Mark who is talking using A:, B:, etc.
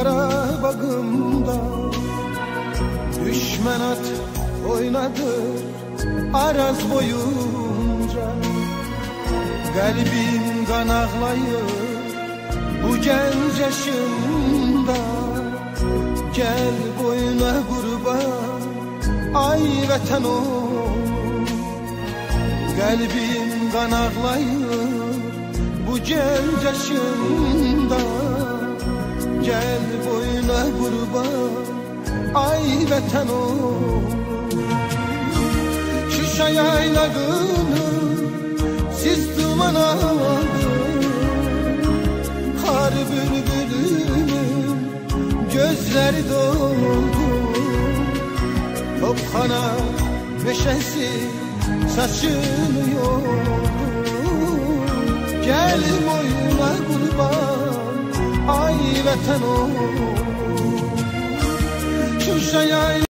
A: Karabağımda düşman at oynadı Araz boyunca. Kalbim kan ağlayır bu genç yaşımda. Gel boyuna kurban ay vatan oğlum. Kalbim kan ağlayır bu genç yaşımda. Gel boyuna kurban ay vatan oğlum. Şuşa yayladığını siz duman aldın. Kar bülbülünün gözleri doldu. Topkana meşesi saçını yoldu. Gel boyuna kurban ay vatan oğlum. Şuşa